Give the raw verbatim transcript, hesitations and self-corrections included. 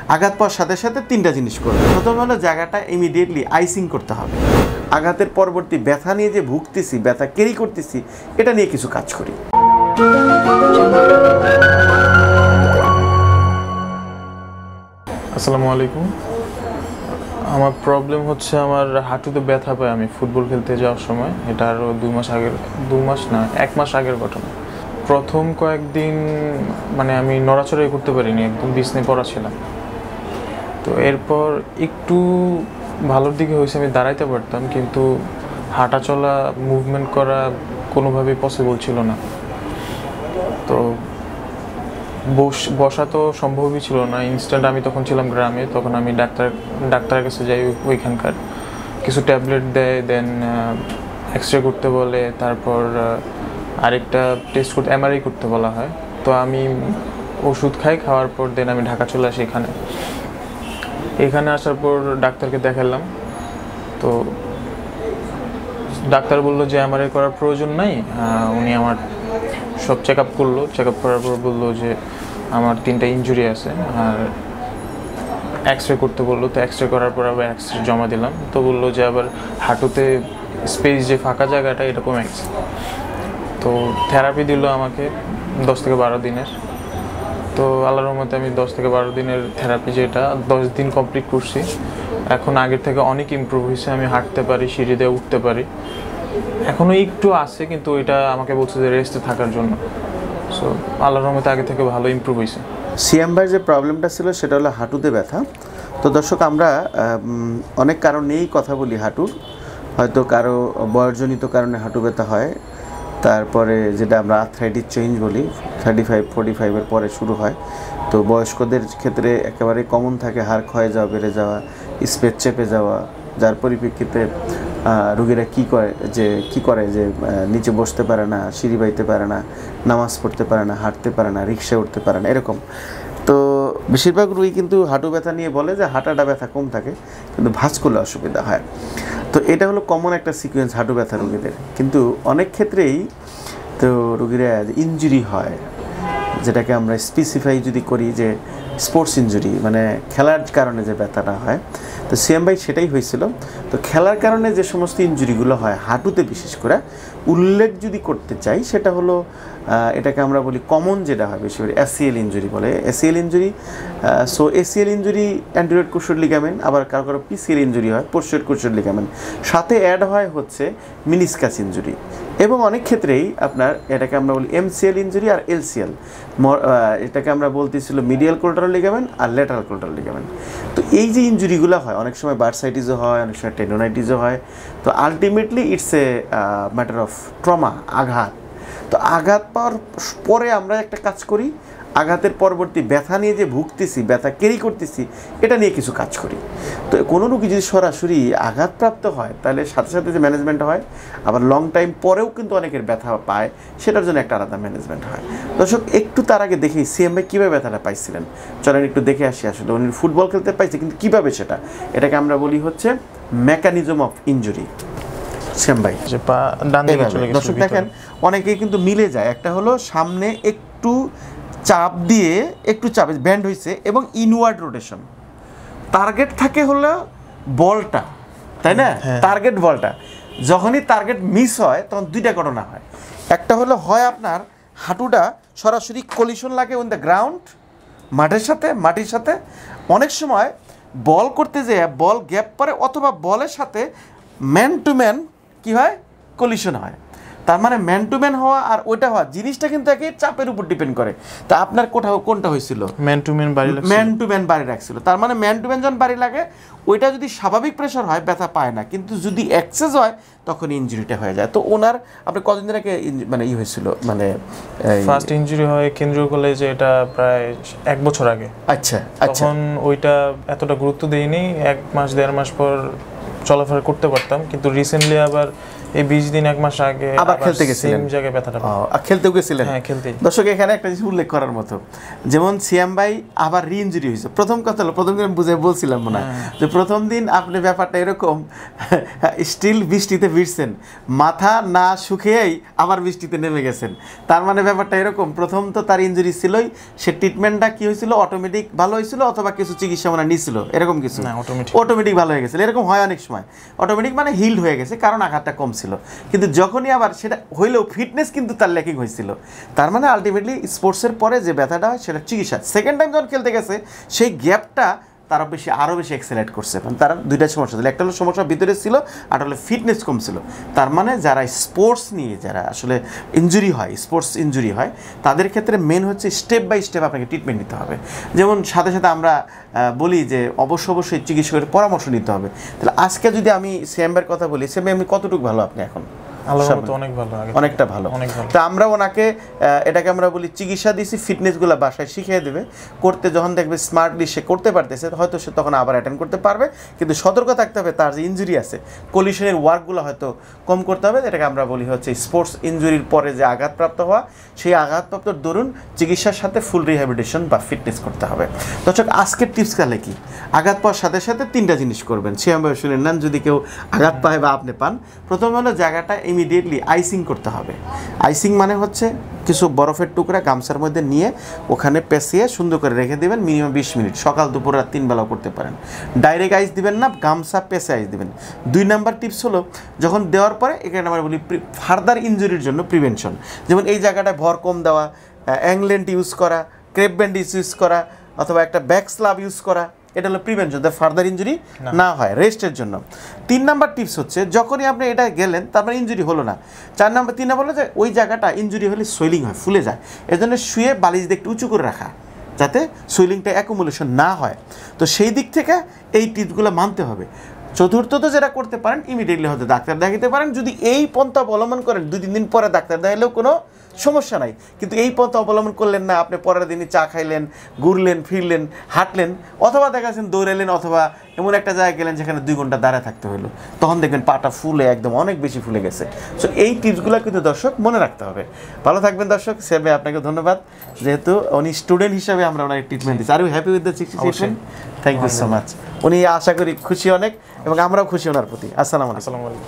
আঘাত পাওয়ার সাথে সাথে তিনটা জিনিস করবে। প্রথম হলো জায়গাটা ইমিডিয়েটলি আইসিং করতে হবে। আঘাতের পরবর্তী ব্যথা নিয়ে যে ভুগতেছি, ব্যথা ক্যারি করতেছি, এটা নিয়ে কিছু কাজ করি। আসসালামু আলাইকুম। আমার প্রবলেম হচ্ছে আমার হাঁটুতে ব্যথা পাই আমি ফুটবল খেলতে যাওয়ার সময়। এটা আরও দুই মাস আগের, দুই মাস না এক মাস আগের ঘটনা। প্রথম কয়েকদিন মানে আমি নড়াচড়াই করতে পারিনি, একদম বিছনায় পড়া ছিলাম। তো এরপর একটু ভালোর দিকে হয়েছে, আমি দাঁড়াইতে পারতাম, কিন্তু হাঁটা চলা মুভমেন্ট করা কোনোভাবেই পসিবল ছিল না। তো বস বসা তো সম্ভবই ছিল না। ইনস্ট্যান্ট আমি তখন ছিলাম গ্রামে, তখন আমি ডাক্তার ডাক্তারের কাছে যাই, ওইখানকার কিছু ট্যাবলেট দেয়, দেন এক্স রে করতে বলে, তারপর আরেকটা টেস্ট করতে এমআরআই করতে বলা হয়। তো আমি ওষুধ খাই, খাওয়ার পর দেন আমি ঢাকা চলে আসি এখানে। এখানে আসার পর ডাক্তারকে দেখালাম। তো ডাক্তার বললো যে এমআরআই করার প্রয়োজন নাই। উনি আমার সব চেক আপ করলো, চেক আপ করার পর বললো যে আমার তিনটা ইনজুরি আছে আর এক্স রে করতে বললো। তো এক্স রে করার পর আবার এক্স রে জমা দিলাম। তো বললো যে আবার হাঁটুতে স্পেস যে ফাঁকা জায়গাটা এটা কমে গেছে। তো থেরাপি দিল আমাকে দশ থেকে বারো দিনের। তো আল্লাহর রহমতে আমি দশ থেকে বারো দিনের থেরাপি, যেটা দশ দিন কমপ্লিট করছি। এখন আগের থেকে অনেক ইমপ্রুভ হয়েছে, আমি হাঁটতে পারি, সিঁড়ি দিয়ে উঠতে পারি। এখনও একটু আছে, কিন্তু এটা আমাকে বলছে যে রেস্টে থাকার জন্য। সো আল্লাহর রহমতে আগে থেকে ভালো ইমপ্রুভ হয়েছে। সিএম ভাইয়ের যে প্রবলেমটা ছিল সেটা হলো হাঁটুতে ব্যথা। তো দর্শক, আমরা অনেক কারণ নিয়েই কথা বলি হাঁটুর। হয়তো কারো বয়সজনিত কারণে হাঁটু ব্যথা হয়, তারপরে যেটা আমরা আর্থ্রাইটিস চেঞ্জ বলি, থার্টি ফাইভ ফোর্টি ফাইভের পরে শুরু হয়। তো বয়স্কদের ক্ষেত্রে একেবারে কমন থাকে হাড় ক্ষয়ে যাওয়া, বেড়ে যাওয়া, স্পেস চেপে যাওয়া, যার পরিপ্রেক্ষিতে রোগীরা কী করে যে কী করে যে নিচে বসতে পারে না, সিঁড়ি বাইতে পারে না, নামাজ পড়তে পারে না, হাঁটতে পারে না, রিক্সা উঠতে পারে না, এরকম। তো বেশিরভাগ রোগী কিন্তু হাঁটু ব্যথা নিয়ে বলে যে হাঁটাটা ব্যথা কম থাকে, কিন্তু ভাঁজ করলে অসুবিধা হয়। তো এটা হলো কমন একটা সিকোয়েন্স হাঁটু ব্যথা রোগীদের। কিন্তু অনেক ক্ষেত্রেই তো রোগীরা ইনজুরি হয়, যেটাকে আমরা স্পেসিফাই যদি করি যে স্পোর্টস ইনজুরি, মানে খেলার কারণে যে ব্যথাটা হয়। তো সিএম ভাই সেটাই হয়েছিল। তো খেলার কারণে যে সমস্ত ইনজুরিগুলো হয় হাঁটুতে বিশেষ করে উল্লেখ যদি করতে চাই, সেটা হলো এটাকে আমরা বলি কমন যেটা হয় বেশি করে এসিএল ইনজুরি বলে। ACL injury, so ACL injury anterior cruciate ligament, আবার কারো কারো পিসিএল ইনজুরি হয় পোস্টেরিয়র ক্রুশিয়েট লিগামেন্ট, সাথে অ্যাড হয় হচ্ছে মিনিসকাস ইনজুরি। এবং অনেক ক্ষেত্রেই আপনার এটাকে আমরা বলি এমসিএল ইনজুরি আর এলসিএল, এটাকে আমরা বলতেছিল মিডিয়াল কোলাটারাল লিগামেন্ট আর ল্যাটারাল কোলাটারাল লিগামেন্ট। তো এই যে ইনজুরিগুলো হয়, অনেক সময় বার্সাইটিসও হয়, অনেক সময় টেন্ডোনাইটিসও হয়। তো ultimately it's a matter of trauma, আঘাত। তো আঘাত পাওয়ার পরে আমরা একটা কাজ করি, আঘাতের পরবর্তী ব্যথা নিয়ে যে ভুগতেছি, ব্যথা ক্যারি করতেছি, এটা নিয়ে কিছু কাজ করি। তো কোনো রোগী যদি সরাসরি আঘাতপ্রাপ্ত হয়, তাহলে সাথে সাথে যে ম্যানেজমেন্ট হয়, আবার লং টাইম পরেও কিন্তু অনেকের ব্যথা পায়, সেটার জন্য একটা আলাদা ম্যানেজমেন্ট হয়। দর্শক, একটু তার আগে দেখি সিএম ভাই কীভাবে ব্যথাটা পাইছিলেন, চলেন একটু দেখে আসি। আসলে উনি ফুটবল খেলতে পাইছে, কিন্তু কীভাবে সেটা, এটাকে আমরা বলি হচ্ছে মেকানিজম অফ ইনজুরি। সিএম ভাই দর্শক দেখেন, অনেকেই কিন্তু মিলে যায়। একটা হলো সামনে একটু চাপ দিয়ে, একটু চাপে ব্যান্ড হয়েছে এবং ইনওয়ার্ড রোটেশন। টার্গেট থাকে হলো বলটা, তাই না? টার্গেট বলটা যখনই টার্গেট মিস হয়, তখন দুইটা ঘটনা হয়। একটা হলো হয় আপনার হাঁটুটা সরাসরি কলিশন লাগে অন দ্য গ্রাউন্ড, মাঠের সাথে, মাটির সাথে। অনেক সময় বল করতে যেয়ে বল গ্যাপ পরে, অথবা বলের সাথে ম্যান টু ম্যান কী হয়, কলিশন হয়। তার মানে ম্যান টু ম্যান হওয়া আর ওইটা হওয়া জিনিসটা কিন্তু একই চাপের উপর ডিপেন্ড করে। তা আপনার কোথাও কোনটা হয়েছিল? ম্যান টু ম্যান বাড়ি ম্যান টু ম্যান বাড়ি রাখছিল। তার মানে ম্যান টু ম্যান যখন বাড়ি লাগে, ওইটা যদি স্বাভাবিক প্রেশার হয় ব্যথা পায় না, কিন্তু যদি এক্সেস হয় তখন ইনজুরিটা হয়ে যায়। তো ওনার আপনি কতদিন আগে মানে ই হয়েছিল, মানে ফার্স্ট ইনজুরি হয় কেন্দ্রীয় কলেজে, এটা প্রায় এক বছর আগে। আচ্ছা, তখন ওইটা এতটা গুরুত্ব দেইনি, এক মাস দেড় মাস পর চলাফেরা করতে পারতাম। কিন্তু রিসেন্টলি আবার এই বিশ দিন এক মাস আগে আবার খেলতে গেছিলেন সেম জায়গায় ব্যথাটা পাই। ও খেলতেও গেছিলেন? হ্যাঁ খেলতেই। দর্শক এখানে একটা জিনিস উল্লেখ করার মতো, যেমন সিয়াম ভাই আবার রি ইনজুরি হয়েছে। প্রথম কথা হলো, প্রথম দিন বুঝে বলছিলাম মনে হয় যে প্রথম দিন আপনি ব্যাপারটা এরকম স্টিল বৃষ্টিতে ভিড়ছেন, মাথা না শুকিয়েই আবার বৃষ্টিতে নেমে গেছেন। তার মানে ব্যাপারটা এরকম, প্রথম তো তার ইনজুরি ছিলই, সে ট্রিটমেন্টটা কি হয়েছিল অটোমেটিক ভালো হয়েছিল অথবা কিছু চিকিৎসা মানে নিয়েছিল, এরকম কিছু অটোমেটিক ভালো হয়ে গেছিল। এরকম হয় অনেক সময়, অটোমেটিক মানে হিল্ড হয়ে গেছে কারণ আঘাতটা কম ছিল। কিন্তু যখনই আবার সেটা হইলেও ফিটনেস কিন্তু তার ল্যাকিং হয়েছিল। তার মানে আলটিমেটলি স্পোর্টসের পরে যে ব্যথাটা হয় সেটা চিকিৎসা। সেকেন্ড টাইম যখন খেলতে গেছে সেই গ্যাপটা তারা বেশি আরও বেশি এক্সেলারেট করছে। তারা দুইটা সমস্যা ছিল, একটা হলো সমস্যা ভিতরে ছিল আর হলো ফিটনেস কম ছিল। তার মানে যারা স্পোর্টস নিয়ে যারা আসলে ইনজুরি হয়, স্পোর্টস ইনজুরি হয়, তাদের ক্ষেত্রে মেন হচ্ছে স্টেপ বাই স্টেপ আপনাকে ট্রিটমেন্ট নিতে হবে। যেমন সাথে সাথে আমরা বলি যে অবশ্য অবশ্যই চিকিৎসকের পরামর্শ নিতে হবে। তাহলে আজকে যদি আমি শ্যামের কথা বলি, শ্যামে আমি কতটুকু ভালো আপনি এখন? অনেক ভালো, অনেকটা ভালো। তো আমরা ওনাকে এটাকে আমরা বলি চিকিৎসা দিয়েছি, ফিটনেসগুলো বাসায় শিখিয়ে দেবে করতে। যখন দেখবে স্মার্টলি সে করতে পারতেছে হয়তো সে তখন আবার অ্যাটেন্ড করতে পারবে। কিন্তু সতর্ক থাকতে হবে, তার যে ইনজুরি আছে কলিশনের ওয়ার্কগুলো হয়তো কম করতে হবে। এটাকে আমরা বলি হচ্ছে স্পোর্টস ইনজুরির পরে যে আঘাতপ্রাপ্ত হওয়া, সেই আঘাতপ্রাপ্ত দরুন চিকিৎসার সাথে ফুল রিহ্যাবিলিটেশন বা ফিটনেস করতে হবে। দর্শক আজকের টিপস কালে কি, আঘাত পাওয়ার সাথে সাথে তিনটা জিনিস করবেন। সেভাবে শুনে নেন যদি কেউ আঘাত পায় বা আপনি পান। প্রথম হলো জায়গাটা ইমিডিয়েটলি আইসিং করতে হবে। আইসিং মানে হচ্ছে কিছু বরফের টুকরা গামছার মধ্যে নিয়ে ওখানে পেঁচিয়ে সুন্দর করে রেখে দেবেন মিনিমাম বিশ মিনিট, সকাল দুপুর রাত তিন বেলাও করতে পারেন। ডাইরেক্ট আইস দিবেন না, গামছা পেঁচে আইস দিবেন। দুই নাম্বার টিপস হলো যখন দেওয়ার পরে এখানে আমরা বলি ফার্দার ইনজুরির জন্য প্রিভেনশন। যেমন এই জায়গাটায় ভর কম দেওয়া, অ্যাংলেন্ট ইউজ করা, ক্রেপ ব্যান্ড ইউজ করা অথবা একটা ব্যাক স্লাব ইউজ করা, এটা হলো প্রিভেনশন, যাতে ফার্দার ইনজুরি না হয়, রেস্টের জন্য। তিন নাম্বার টিপস হচ্ছে যখনই আপনি এটা গেলেন তার মানে ইনজুরি হলো না। চার নাম্বার তিন নাম্বার হলো যে ওই জায়গাটা ইনজুরি হলে সোয়েলিং হয়, ফুলে যায়, এই জন্য শুয়ে বালিশ দিয়ে একটু উঁচু করে রাখা যাতে সোয়েলিংটা অ্যাকুমুলেশন না হয়। তো সেই দিক থেকে এই টিপসগুলো মানতে হবে। চতুর্থত যেটা করতে পারেন, ইমিডিয়েটলি হয়তো ডাক্তার দেখাতে পারেন। যদি এই পন্থা অবলম্বন করেন দুই তিন দিন পরে ডাক্তার দেখালেও কোনো সমস্যা নাই। কিন্তু এই পন্থা অবলম্বন করলেন না, আপনি পরের দিনই চা খাইলেন, ঘুরলেন, ফিরলেন, হাঁটলেন, অথবা দেখাচ্ছেন দৌড়ালেন, অথবা এমন একটা জায়গায় গেলেন যেখানে দুই ঘন্টা দাঁড়ায় থাকতে হলো, তখন দেখবেন পাটা ফুলে একদম অনেক বেশি ফুলে গেছে। সো এই টিপসগুলো কিন্তু দর্শক মনে রাখতে হবে। ভালো থাকবেন দর্শক। সেবে আপনাকে ধন্যবাদ, যেহেতু উনি স্টুডেন্ট হিসাবে আমরা ওনাকে ট্রিটমেন্ট দিচ্ছি। Are you happy with the treatment? Thank you so much. উনি আশা করি খুশি অনেক, এবং আমরাও খুশি ওনার প্রতি। আসসালামু আলাইকুম।